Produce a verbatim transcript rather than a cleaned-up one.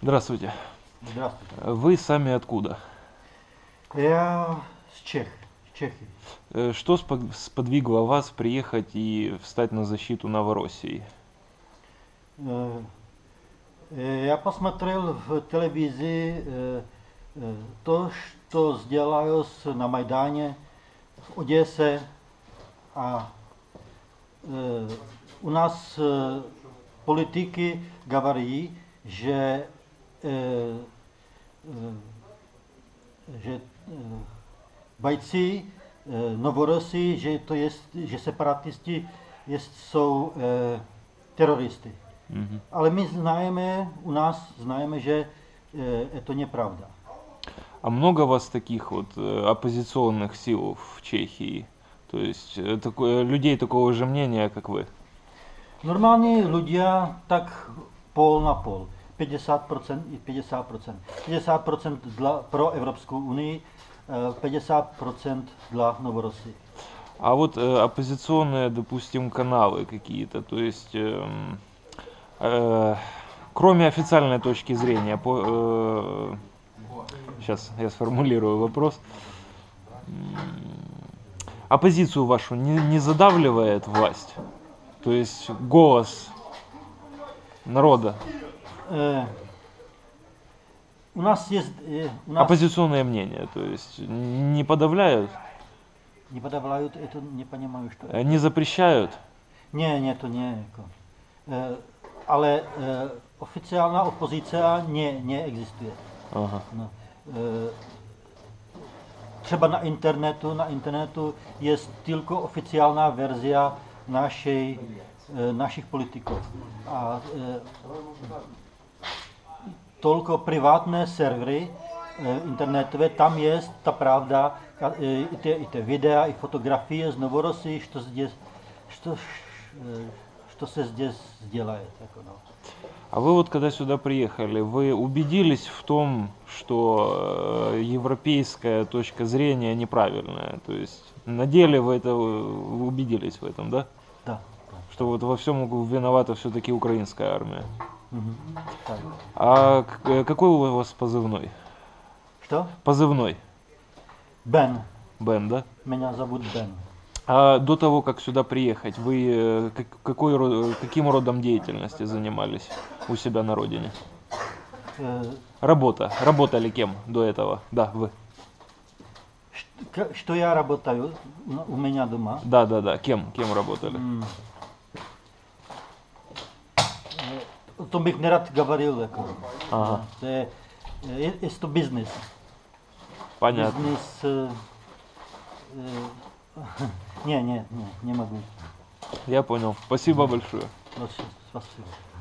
Здравствуйте. Здравствуйте. Вы сами откуда? Я с Чех, с Чехии. Э, Что спо- сподвигло вас приехать и встать на защиту Новороссии? Э, э, Я посмотрел в телевизии э, э, то, что сделалось на Майдане в Одессе, а э, у нас э, политики говорí, že, э, э, že э, бойцы э, Новороссии, že to jest, že separatisti jest, jsou э, teroristy. Мгм. Ale my знаем, у нас знаем, že э, это неправда. А много вас таких вот э, оппозиционных сил в Чехии? То есть э, такое- людей такого же мнения, как вы? Normální ľudia tak pol na pol. padesát procent i padesát procent. padesát procent dla, pro Evropskou unii, э, padesát procent dla Novorossii. А вот э, оппозиционные, допустим, каналы какие-то, то есть эм, э, кроме официальной точки зрения, по, сейчас я сформулирую вопрос. М, Оппозицию вашу не, не задавливает власть? То есть голос народа, Э, У нас есть, э, у нас оппозиционное мнение, то есть не подавляют, не подавляют, это не понимаю, что. э, не запрещают? Nie, nie, to nie. Jako. E, ale e, oficjalna opozycja nie, nie egzystuje. Ага. No. E, třeba na internetu, na internetu jest tylko oficjalna wersja naszej, e, naszych polityków. A e, tylko prywatne serwery e, internetowe, tam jest ta prawda, ka- e, i te, i te wideo, i fotografie z Novorossii, что здесь, что, э, что se здесь делает. Jako, no. А вы вот когда сюда приехали, вы убедились в том, что э, европейская точка зрения неправильная? То есть на деле вы это вы убедились в этом, да? Да. Да. Что вот во всем виновата все-таки украинская армия. Мгм. Так. А к- э, какой у вас позывной? Что? Позывной. Бен. Бен, да? Меня зовут Бен. А до того, как сюда приехать, вы э, как- какой, ро- каким родом деятельности занимались у себя на родине? Э, Работа. Работали кем до этого? Да, вы. ш- к- Что я работаю у- у меня дома? Да, да, да. Кем? Кем работали? М. Э, O tom bych nerad говорил. Jako. Ага. To je, je, je to business. Понятно. Business. э, э, Не, не, не, не могу. Я понял. Спасибо большое. Вот, спасибо.